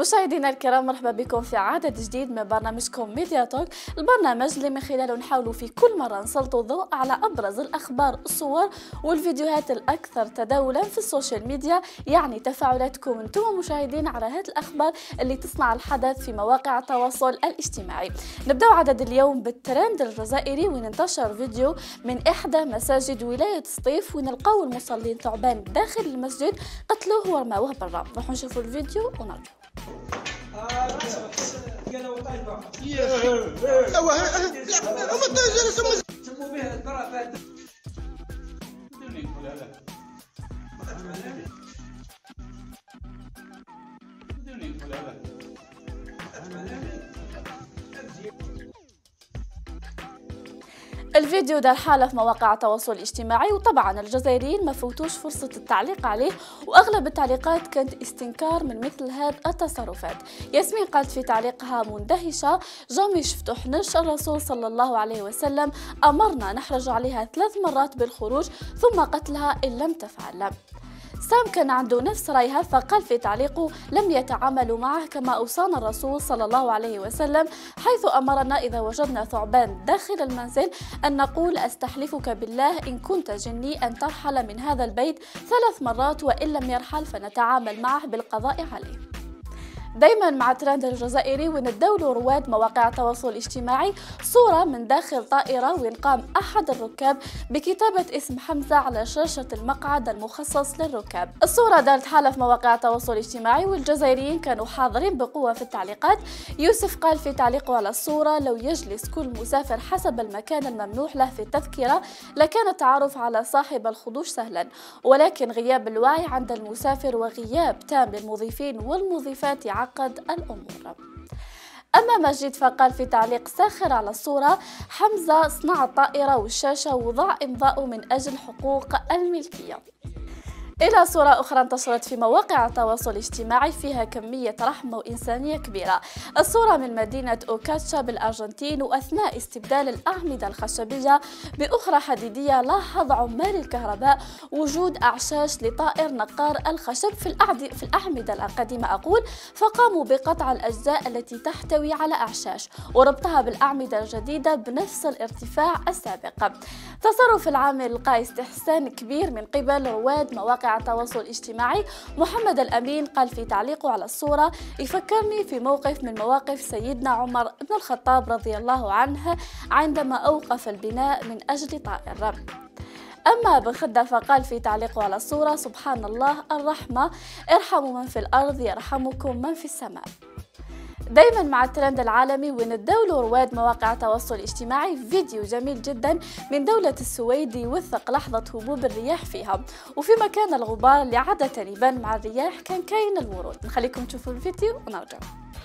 مشاهدينا الكرام، مرحبا بكم في عدد جديد من برنامجكم ميديا توك، البرنامج اللي من خلاله نحاول في كل مرة نسلط الضوء على أبرز الأخبار، الصور والفيديوهات الأكثر تداولا في السوشيال ميديا، يعني تفاعلاتكم أنتم مشاهدين على هذه الأخبار اللي تصنع الحدث في مواقع التواصل الاجتماعي. نبدأ عدد اليوم بالترند الجزائري، وين انتشر فيديو من إحدى مساجد ولاية سطيف وين لقاو المصلين ثعبان داخل المسجد قتلوه ورماوه برا. نروح نشوفوا الفيديو ونرجع. الفيديو دار حالة في مواقع التواصل الاجتماعي، وطبعا الجزائريين ما فوتوش فرصة التعليق عليه، واغلب التعليقات كانت استنكار من مثل هذه التصرفات. ياسمين قالت في تعليقها مندهشة: جامي شفتو حنش، الرسول صلى الله عليه وسلم امرنا نحرج عليها 3 مرات بالخروج ثم قتلها ان لم تفعل. سام كان عنده نفس رأيها، فقال في تعليقه: لم يتعاملوا معه كما أوصانا الرسول صلى الله عليه وسلم، حيث أمرنا إذا وجدنا ثعبان داخل المنزل أن نقول: أستحلفك بالله إن كنت جني أن ترحل من هذا البيت 3 مرات، وإن لم يرحل فنتعامل معه بالقضاء عليه. دايما مع ترند الجزائري، وين تداولوا رواد مواقع التواصل الاجتماعي صورة من داخل طائرة، وين قام أحد الركاب بكتابة اسم حمزة على شاشة المقعد المخصص للركاب. الصورة دارت حالة في مواقع التواصل الاجتماعي، والجزائريين كانوا حاضرين بقوة في التعليقات. يوسف قال في تعليقه على الصورة: لو يجلس كل مسافر حسب المكان الممنوح له في التذكرة لكان التعرف على صاحب الخدوش سهلا، ولكن غياب الوعي عند المسافر وغياب تام للمضيفين والمضيفات قد الأمور. أما مجيد فقال في تعليق ساخر على الصورة: حمزة صنع الطائرة والشاشة وضع إمضاءه من أجل حقوق الملكية. إلى صورة أخرى انتشرت في مواقع التواصل الاجتماعي فيها كمية رحمة وإنسانية كبيرة. الصورة من مدينة أوكاتشا بالأرجنتين، وأثناء استبدال الأعمدة الخشبية بأخرى حديدية لاحظ عمال الكهرباء وجود أعشاش لطائر نقار الخشب في الأعمدة القديمة فقاموا بقطع الأجزاء التي تحتوي على أعشاش وربطها بالأعمدة الجديدة بنفس الارتفاع السابق. تصرف العامل لقى استحسان كبير من قبل رواد مواقع التواصل الاجتماعي. محمد الأمين قال في تعليقه على الصورة: يفكرني في موقف من مواقف سيدنا عمر بن الخطاب رضي الله عنه عندما أوقف البناء من أجل طائر. أما بخدة فقال في تعليقه على الصورة: سبحان الله، الرحمة، ارحموا من في الأرض يرحمكم من في السماء. دايما مع الترند العالمي، وين تداولوا رواد مواقع التواصل الاجتماعي فيديو جميل جدا من دولة السويد يوثق لحظة هبوب الرياح فيها، وفي مكان الغبار اللي عادة يبان مع الرياح كان كاين الورود. نخليكم تشوفوا الفيديو ونرجع.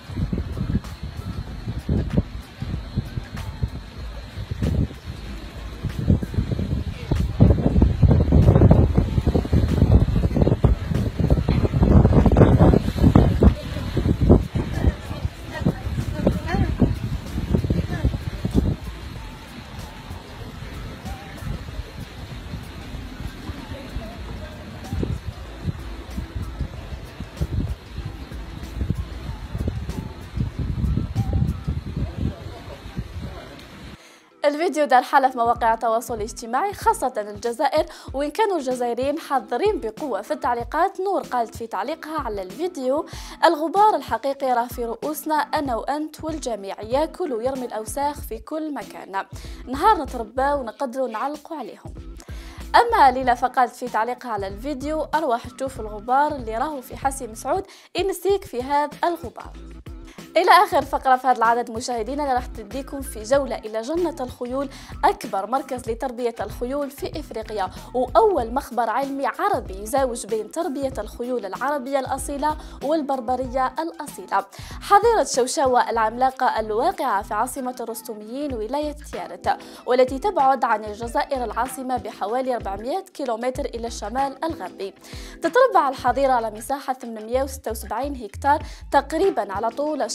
الفيديو دار حالة في مواقع التواصل الاجتماعي خاصة الجزائر، وإن كانوا الجزائريين حاضرين بقوة في التعليقات. نور قالت في تعليقها على الفيديو: الغبار الحقيقي راه في رؤوسنا أنا وأنت والجميع، ياكل ويرمي الأوساخ في كل مكان، نهار نتربى ونقدروا نعلقوا عليهم. أما ليلى فقالت في تعليقها على الفيديو: أروح تشوف الغبار اللي راهو في حسي مسعود، ينسيك في هذا الغبار. إلى آخر فقرة في هذا العدد مشاهدينا اللي راح تديكم في جولة إلى جنة الخيول، أكبر مركز لتربية الخيول في إفريقيا، وأول مخبر علمي عربي يزاوج بين تربية الخيول العربية الأصيلة والبربرية الأصيلة. حظيرة شوشاوة العملاقة الواقعة في عاصمة الرستميين ولاية تيارت، والتي تبعد عن الجزائر العاصمة بحوالي 400 كيلومتر إلى الشمال الغربي. تتربع الحظيرة على مساحة 876 هكتار تقريبا على طول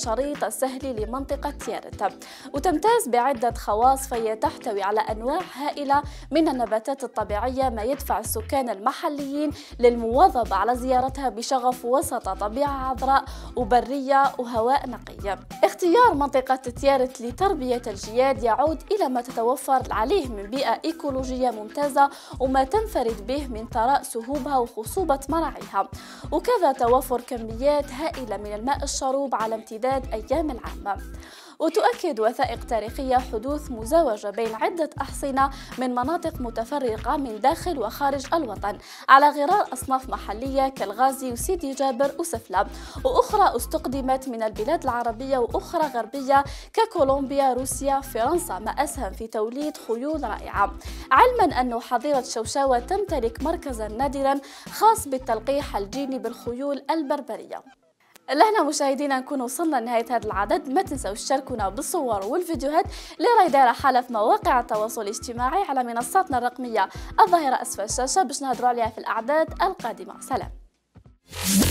الشريط السهلي لمنطقة تيارت، وتمتاز بعدة خواص، فهي تحتوي على أنواع هائلة من النباتات الطبيعية، ما يدفع السكان المحليين للمواظبة على زيارتها بشغف وسط طبيعة عذراء وبرية وهواء نقي. اختيار منطقة تيارت لتربية الجياد يعود إلى ما تتوفر عليه من بيئة إيكولوجية ممتازة وما تنفرد به من ثراء سهوبها وخصوبة مراعيها، وكذا توفر كميات هائلة من الماء الشروب على امتداد أيام العام. وتؤكد وثائق تاريخية حدوث مزاوجة بين عدة أحصنة من مناطق متفرقة من داخل وخارج الوطن على غرار أصناف محلية كالغازي وسيدي جابر وسفلة، وأخرى استقدمت من البلاد العربية وأخرى غربية ككولومبيا، روسيا، فرنسا، ما أسهم في توليد خيول رائعة، علما أن حظيرة شوشاوة تمتلك مركزا نادرا خاص بالتلقيح الجيني بالخيول البربرية. لهنا مشاهدينا نكون وصلنا لنهاية هذا العدد. ما تنسوا تشاركونا بالصور والفيديوهات اللي راهي دايره حالة في مواقع التواصل الاجتماعي على منصاتنا الرقمية الظاهرة أسفل الشاشة باش نهضروا عليها في الأعداد القادمة. سلام.